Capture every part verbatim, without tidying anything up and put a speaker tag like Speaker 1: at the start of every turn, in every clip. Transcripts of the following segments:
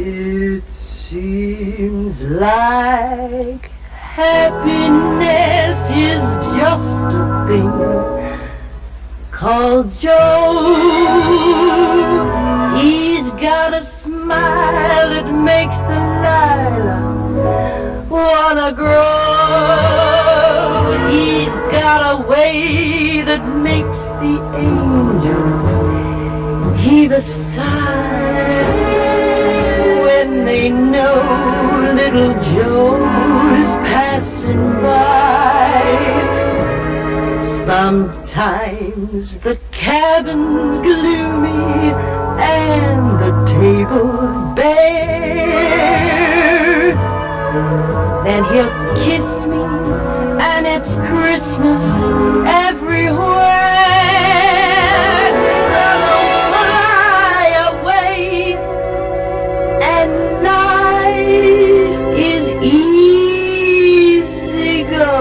Speaker 1: It seems like happiness is just a thing called Joe. He's got a smile that makes the lilac wanna grow. He's got a way that makes the angels heave a sigh when they know little Joe's passing by. Sometimes the cabin's gloomy and the table's bare. Then he'll kiss me and it's Christmas everywhere. Troubles fly away and life is easy go.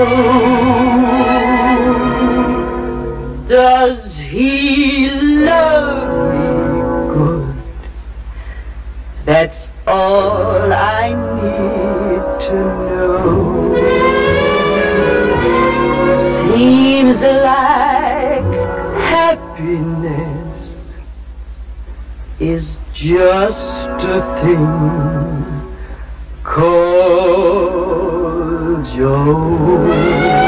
Speaker 1: Does he love me good? That's all I need to know. Seems like happiness is just a thing called Joe.